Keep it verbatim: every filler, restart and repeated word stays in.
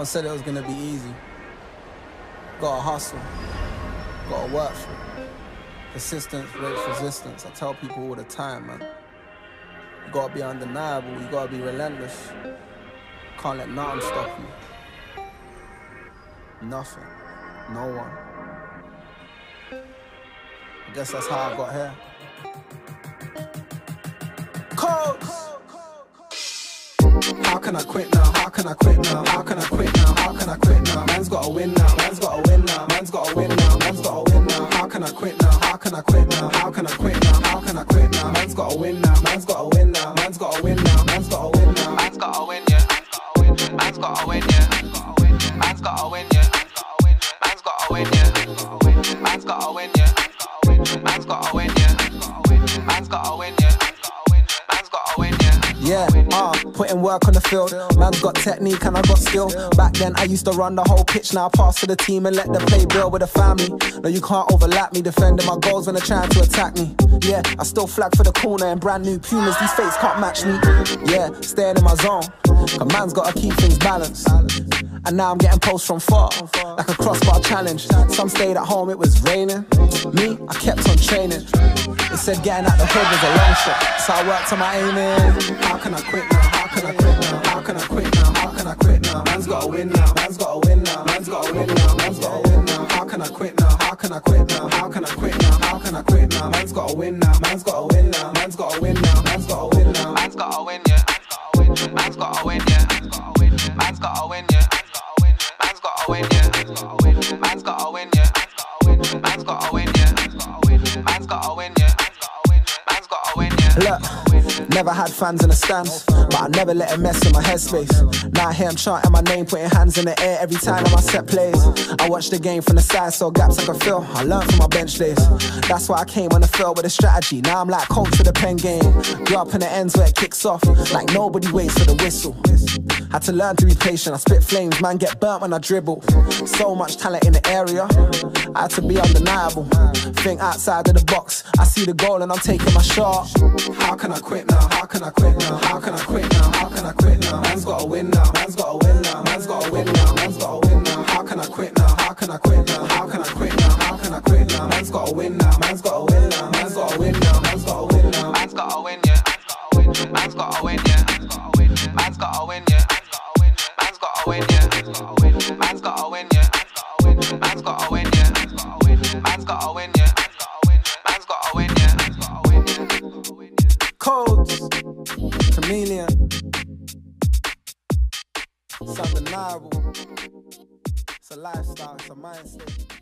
one said it was gonna be easy. Gotta hustle. Gotta work for it. Persistence breaks resistance. I tell people all the time, man. You gotta be undeniable. You gotta be relentless. Can't let nothing stop you. Nothing. No one. I guess that's how I got here. Codes! How can I quit now? How can I quit now? How can I quit now? How can I quit now? Man's gotta win now. Man's gotta win now. Man's gotta win now. Man's gotta win now. How can I quit now? How can I quit now? How can I quit now? How can I quit now? Man's gotta win now. Man's gotta win now. Man's gotta win now. Man's gotta win now. Man's gotta win, yeah. Man's gotta win, yeah. Man's gotta win, yeah. Man's gotta win, yeah. Man's gotta win, yeah. Man's gotta win, yeah. Man's gotta win, yeah. Man's gotta win, yeah. Yeah, uh, putting work on the field. Man's got technique and I got skill. Back then I used to run the whole pitch. Now I pass to the team and let them play Bill with the family. No, you can't overlap me, defending my goals when they're trying to attack me. Yeah, I still flag for the corner in brand new Pumas. These fakes can't match me. Yeah, staying in my zone. Cause man's gotta keep things balanced. And now I'm getting posts from far, like a crossbar challenge. Some stayed at home, it was raining. Me, I kept on training. They said getting out the hood was a long shot, so I worked on my aiming. How can I quit now? How can I quit now? How can I quit now? How can I quit now? Man's gotta win now. Man's gotta win now. Man's gotta win now. Man's gotta win now. How can I quit now? How can I quit now? How can I quit now? How can I quit now? Man's gotta win now. Man's gotta win now. Man's gotta win now. Man's gotta win now. Man's gotta win, yeah. Man's gotta win, yeah. Man's gotta win, yeah. Man's gotta win, yeah. Man's gotta win, yeah. Man's gotta win, yeah. Man's gotta win, yeah. Man's gotta win, yeah. Look, never had fans in the stands, but I never let it mess in my headspace. Now I hear them chanting my name, putting hands in the air every time that my set plays. I watch the game from the side, so gaps I can fill. I learned from my bench days. That's why I came on the field with a strategy. Now I'm like coach for the pen game. Grew up in the ends where it kicks off, like nobody waits for the whistle. Had to learn to be patient. I spit flames, man get burnt when I dribble. So much talent in the area, I had to be undeniable. Think outside of the box, I see the goal and I'm taking my shot. How can I quit now? How can I quit now? How can I quit now? How can I quit now? Man's gotta win now. Man's gotta win now. Man's gotta win now. Man's gotta win now. How can I quit now? How can I quit now? How can I quit now? How can I quit now? Man's gotta win now. Man's gotta win now. Man's gotta win now. Man's gotta win now. Man's gotta win, yeah. Man's gotta win, yeah. Man's gotta win, yeah. Man's gotta win, yeah. Man's gotta win, yeah. Man's gotta win, yeah. Man's gotta win, yeah. Man's gotta win, yeah. Codes, chameleon. It's undeniable. It's a lifestyle, it's a mind state.